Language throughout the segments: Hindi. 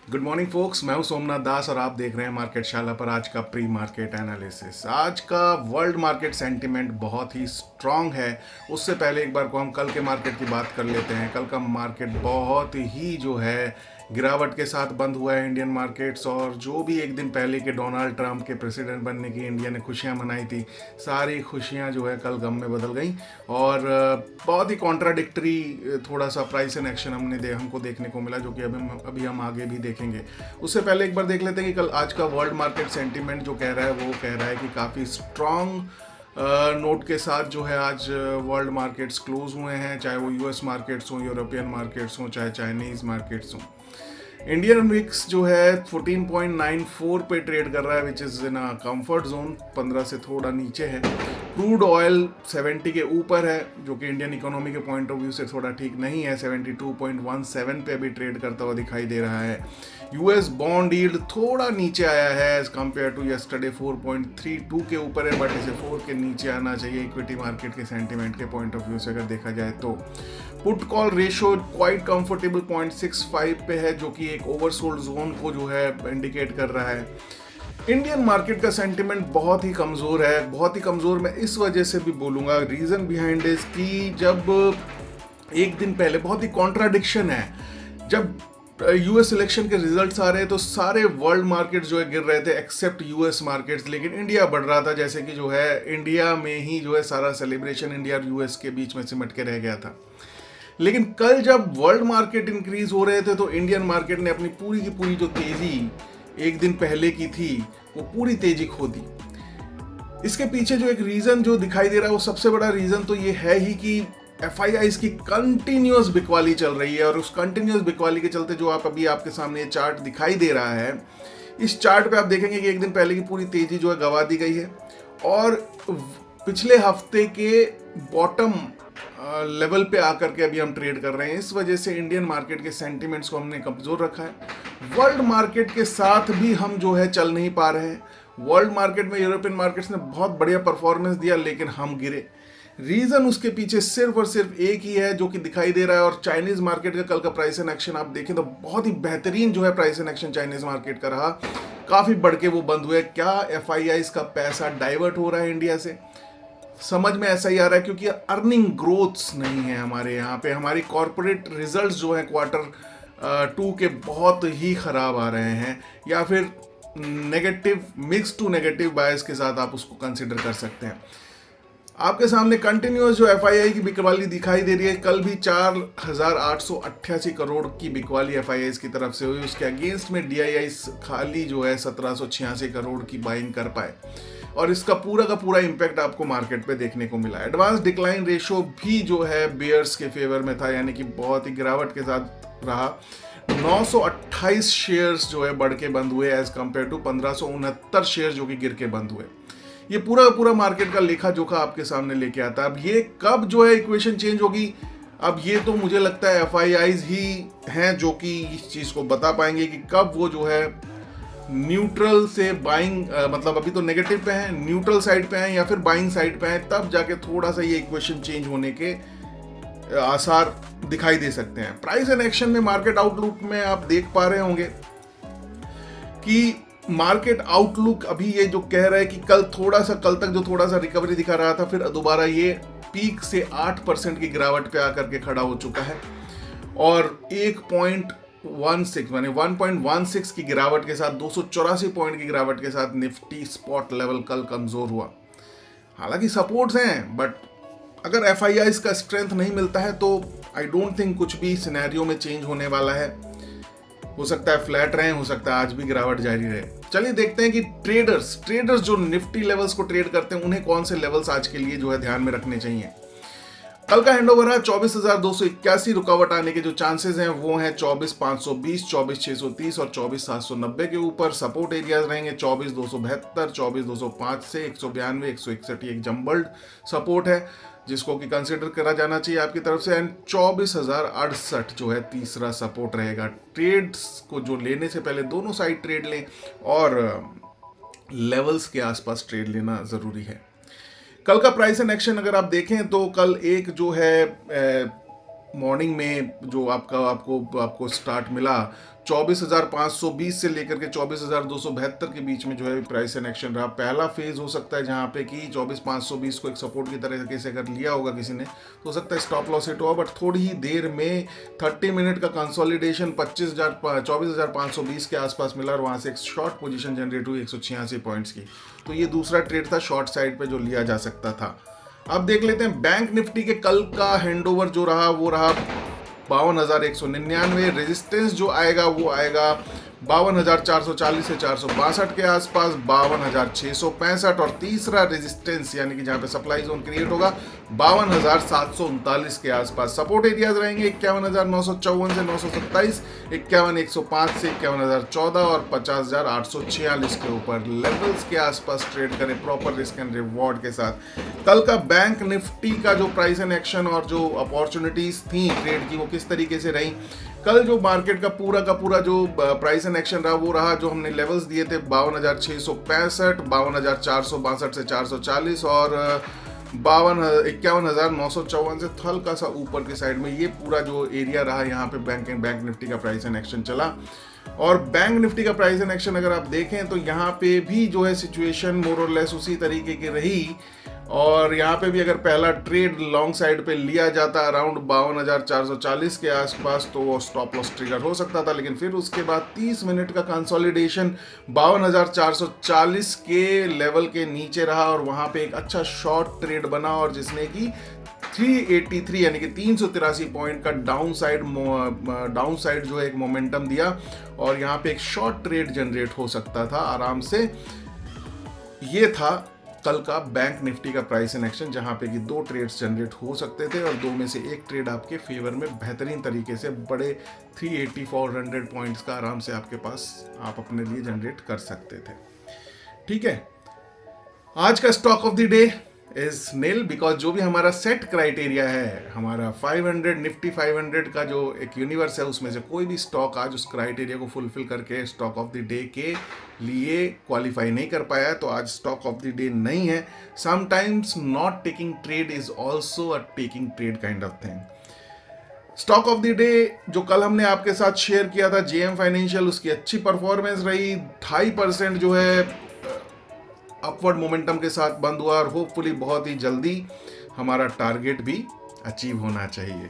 गुड मॉर्निंग फोक्स, मैं हूं सोमनाथ दास और आप देख रहे हैं मार्केट शाला पर आज का प्री मार्केट एनालिसिस। आज का वर्ल्ड मार्केट सेंटिमेंट बहुत ही स्ट्रांग है। उससे पहले एक बार को हम कल के मार्केट की बात कर लेते हैं। कल का मार्केट बहुत ही जो है गिरावट के साथ बंद हुआ है इंडियन मार्केट्स, और जो भी एक दिन पहले के डोनाल्ड ट्रंप के प्रेसिडेंट बनने की इंडिया ने खुशियां मनाई थी, सारी खुशियां जो है कल गम में बदल गई। और बहुत ही कॉन्ट्राडिक्टरी थोड़ा सा प्राइस एंड एक्शन हमको देखने को मिला, जो कि अभी हम आगे भी देखेंगे। उससे पहले एक बार देख लेते हैं कि कल आज का वर्ल्ड मार्केट सेंटीमेंट जो कह रहा है वो कह रहा है कि काफ़ी स्ट्रॉन्ग नोट के साथ जो है आज वर्ल्ड मार्केट्स क्लोज हुए हैं, चाहे वो यूएस मार्केट्स हों, यूरोपियन मार्केट्स हों, चाहे चाइनीज़ मार्केट्स हों। इंडियन विक्स जो है 14.94 पे ट्रेड कर रहा है, which is in a comfort zone, 15 से थोड़ा नीचे है। क्रूड ऑयल 70 के ऊपर है, जो कि इंडियन इकोनॉमी के पॉइंट ऑफ व्यू से थोड़ा ठीक नहीं है। 72.17 पे अभी ट्रेड करता हुआ दिखाई दे रहा है। यूएस बॉन्ड यील्ड थोड़ा नीचे आया है एज कम्पेयर टू यस्टरडे, 4.32 के ऊपर है, बट इसे 4 के नीचे आना चाहिए इक्विटी मार्केट के सेंटीमेंट के पॉइंट ऑफ व्यू से अगर देखा जाए तो। Put call ratio quite comfortable 0.65 पे है, जो कि एक ओवरसोल्ड जोन को जो है इंडिकेट कर रहा है। इंडियन मार्केट का सेंटिमेंट बहुत ही कमज़ोर है, बहुत ही कमज़ोर। मैं इस वजह से भी बोलूँगा, रीज़न बिहाइंड इज कि जब एक दिन पहले बहुत ही कॉन्ट्राडिक्शन है, जब यूएस इलेक्शन के रिजल्ट्स आ रहे हैं तो सारे वर्ल्ड मार्केट जो है गिर रहे थे एक्सेप्ट यूएस मार्केट्स, लेकिन इंडिया बढ़ रहा था, जैसे कि जो है इंडिया में ही जो है सारा सेलिब्रेशन इंडिया और यूएस के बीच में सिमट के रह गया था। लेकिन कल जब वर्ल्ड मार्केट इंक्रीज हो रहे थे तो इंडियन मार्केट ने अपनी पूरी की पूरी जो तेजी एक दिन पहले की थी वो पूरी तेजी खो दी। इसके पीछे जो एक रीजन जो दिखाई दे रहा है, वो सबसे बड़ा रीजन तो ये है ही कि एफआईआईज की कंटिन्यूअस बिकवाली चल रही है, और उस कंटिन्यूअस बिकवाली के चलते जो अभी आपके सामने ये चार्ट दिखाई दे रहा है, इस चार्ट पे आप देखेंगे कि एक दिन पहले की पूरी तेजी जो है गवा दी गई है, और पिछले हफ्ते के बॉटम लेवल पे आकर के अभी हम ट्रेड कर रहे हैं। इस वजह से इंडियन मार्केट के सेंटिमेंट्स को हमने कमजोर रखा है। वर्ल्ड मार्केट के साथ भी हम जो है चल नहीं पा रहे हैं। वर्ल्ड मार्केट में यूरोपियन मार्केट्स ने बहुत बढ़िया परफॉर्मेंस दिया, लेकिन हम गिरे। रीजन उसके पीछे सिर्फ और सिर्फ एक ही है जो कि दिखाई दे रहा है। और चाइनीज मार्केट का कल का प्राइस एंड एक्शन आप देखें तो बहुत ही बेहतरीन जो है price and action Chinese market का रहा, काफी बढ़ के वो बंद हुए। क्या एफआईआईज का पैसा डाइवर्ट हो रहा है इंडिया से? समझ में ऐसा ही आ रहा है, क्योंकि अर्निंग ग्रोथ्स नहीं है हमारे यहाँ पे। हमारी कॉर्पोरेट रिजल्ट्स जो है Q2 के बहुत ही खराब आ रहे हैं, या फिर negative, mix to negative bias के साथ आप उसको कंसिडर कर सकते हैं। आपके सामने कंटिन्यूअस जो एफआईआई की बिकवाली दिखाई दे रही है। कल भी 4,888 करोड़ की बिकवाली एफआईआई की तरफ से हुई। उसके अगेंस्ट में डीआईआई खाली जो है 1786 करोड़ की बाइंग कर पाए, और इसका पूरा का पूरा इम्पैक्ट आपको मार्केट पे देखने को मिला। एडवांस डिक्लाइन रेशियो भी जो है बेयर्स के फेवर में था, यानी कि बहुत ही गिरावट के साथ रहा। 928 शेयर्स जो है बढ़ के बंद हुए एज कंपेयर टू 1569 शेयर जो कि गिर के बंद हुए। ये पूरा पूरा मार्केट का लेखा जोखा आपके सामने लेके आता है। अब ये कब जो है इक्वेशन चेंज होगी, अब ये तो मुझे लगता है एफआईआईज ही हैं जो कि इस चीज को बता पाएंगे कि कब वो जो है न्यूट्रल से बाइंग, मतलब अभी तो नेगेटिव पे हैं, न्यूट्रल साइड पे हैं या फिर बाइंग साइड पे हैं, तब जाके थोड़ा सा ये इक्वेशन चेंज होने के आसार दिखाई दे सकते हैं। प्राइस एंड एक्शन में मार्केट आउटलुक में आप देख पा रहे होंगे कि मार्केट आउटलुक अभी ये जो कह रहा है कि कल तक जो थोड़ा सा रिकवरी दिखा रहा था, फिर दोबारा ये पीक से 8% की गिरावट पे आकर के खड़ा हो चुका है, और 1.16 माने 1.16 की गिरावट के साथ, 284 पॉइंट की गिरावट के साथ निफ्टी स्पॉट लेवल कल कमजोर हुआ। हालांकि सपोर्ट्स हैं, बट अगर एफआईआईज का स्ट्रेंथ नहीं मिलता है तो आई डोंट थिंक कुछ भी सिनेरियो में चेंज होने वाला है। हो सकता है फ्लैट रहे, हो सकता है आज भी गिरावट जारी रहे। चलिए देखते हैं कि ट्रेडर्स जो निफ्टी लेवल्स को ट्रेड करते हैं, उन्हें कौन से लेवल्स आज के लिए जो है ध्यान में रखने चाहिए। कल का हैंडओवर है 24,281। रुकावट आने के जो चांसेस हैं वो हैं 24,520, 24,630 और 24,790 के ऊपर। सपोर्ट एरियाज रहेंगे 24,272, 24,205 से 192, 161 एक जम्बल्ड सपोर्ट है जिसको कि कंसिडर करा जाना चाहिए आपकी तरफ से। एंड 24,068 जो है तीसरा सपोर्ट रहेगा। ट्रेड्स को जो लेने से पहले दोनों साइड ट्रेड लें, और लेवल्स के आसपास ट्रेड लेना जरूरी है। कल का प्राइस एंड एक्शन अगर आप देखें तो कल एक जो है मॉर्निंग में जो आपको स्टार्ट मिला 24,520 से लेकर के 24,272 के बीच में जो है प्राइस एंड एक्शन रहा। पहला फेज हो सकता है जहां पे कि 24,520 को एक सपोर्ट की तरह से अगर लिया होगा किसी ने तो हो सकता है स्टॉप लॉस हिट हुआ, बट थोड़ी ही देर में 30 मिनट का कंसोलिडेशन 24,520 के आसपास मिला और वहां से एक शॉर्ट पोजीशन जनरेट हुई 186 पॉइंट्स की। तो ये दूसरा ट्रेड था शॉर्ट साइड पे जो लिया जा सकता था। अब देख लेते हैं बैंक निफ्टी के कल का हैंडओवर जो रहा वो रहा 52,199। रेजिस्टेंस जो आएगा वो आएगा 52,440 से 462 के आसपास, 52,665 और तीसरा रेजिस्टेंस यानी कि जहां पे सप्लाई जोन क्रिएट होगा 52,739 के आसपास। सपोर्ट एरियाज रहेंगे 51,954 से 927, 51,105 से 51,014 और 50,846 के ऊपर लेवल्स के आसपास ट्रेड करें प्रॉपर रिस्क एंड रिवॉर्ड के साथ। कल का बैंक निफ्टी का जो प्राइस एंड एक्शन और जो अपॉर्चुनिटीज थी ट्रेड की वो किस तरीके से रही। कल जो मार्केट का पूरा जो प्राइस एंड एक्शन रहा वो रहा जो हमने लेवल्स दिए थे 52,665, 52,462 से 440 और 51,954 से हल्का सा ऊपर के साइड में ये पूरा जो एरिया रहा यहाँ पे बैंक निफ्टी का प्राइस एंड एक्शन चला। और बैंक निफ्टी का प्राइस एंड एक्शन अगर आप देखें तो यहाँ पे भी जो है सिचुएशन मोर और लेस उसी तरीके की रही और यहाँ पे भी अगर पहला ट्रेड लॉन्ग साइड पे लिया जाता अराउंड 52,440 के आसपास तो वो स्टॉप लॉस ट्रिगर हो सकता था, लेकिन फिर उसके बाद 30 मिनट का कंसोलिडेशन 52,440 के लेवल के नीचे रहा और वहाँ पे एक अच्छा शॉर्ट ट्रेड बना और जिसने कि 383 यानी कि 383 पॉइंट का डाउन साइड जो है एक मोमेंटम दिया और यहाँ पे एक शॉर्ट ट्रेड जनरेट हो सकता था आराम से। ये था कल का बैंक निफ्टी का प्राइस एंड एक्शन जहां पे कि 2 ट्रेड्स जनरेट हो सकते थे और 2 में से एक ट्रेड आपके फेवर में बेहतरीन तरीके से बड़े 380-400 पॉइंट्स का आराम से आपके पास आप अपने लिए जनरेट कर सकते थे। ठीक है, आज का stock of the day is nil because जो भी हमारा सेट क्राइटेरिया है हमारा 500 निफ्टी 500 का जो एक यूनिवर्स है उसमें से कोई भी स्टॉक आज उस क्राइटेरिया को फुलफिल करके स्टॉक ऑफ द डे के लिए क्वालिफाई नहीं कर पाया है तो आज स्टॉक ऑफ द डे नहीं है। Sometimes not taking trade is also a taking trade kind of thing. Stock of the day जो कल हमने आपके साथ शेयर किया था जेएम फाइनेंशियल, उसकी अच्छी परफॉर्मेंस रही, 2.5% जो है अपवर्ड मोमेंटम के साथ बंद हुआ और होपफुली बहुत ही जल्दी हमारा टारगेट भी अचीव होना चाहिए।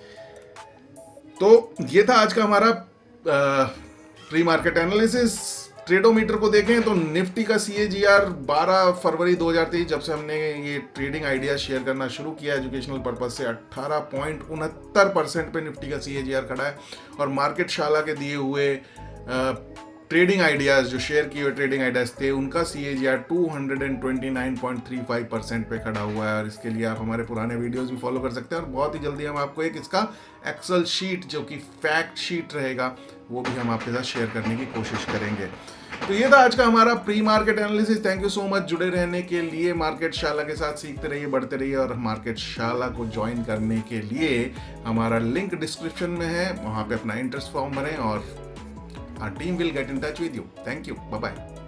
तो ये था आज का हमारा प्री मार्केट एनालिसिस। ट्रेडोमीटर को देखें तो निफ्टी का CAGR 12 फरवरी 2023 जब से हमने ये ट्रेडिंग आइडिया शेयर करना शुरू किया एजुकेशनल पर्पज से 18.69% पे निफ्टी का CAGR खड़ा है और मार्केट शाला के दिए हुए ट्रेडिंग आइडियाज जो शेयर किए हुए ट्रेडिंग आइडियाज थे उनका CAGR 229.35% पे खड़ा हुआ है और इसके लिए आप हमारे पुराने वीडियोस भी फॉलो कर सकते हैं और बहुत ही जल्दी हम आपको एक इसका एक्सेल शीट जो कि फैक्ट शीट रहेगा वो भी हम आपके साथ शेयर करने की कोशिश करेंगे। तो ये था आज का हमारा pre market analysis. Thank you so much जुड़े रहने के लिए। मार्केट शाला के साथ सीखते रहिए, बढ़ते रहिए और मार्केट शाला को ज्वाइन करने के लिए हमारा लिंक डिस्क्रिप्शन में है, वहाँ पे अपना इंटरेस्ट फॉर्म भरें और our team will get in touch with you. Thank you. Bye-bye.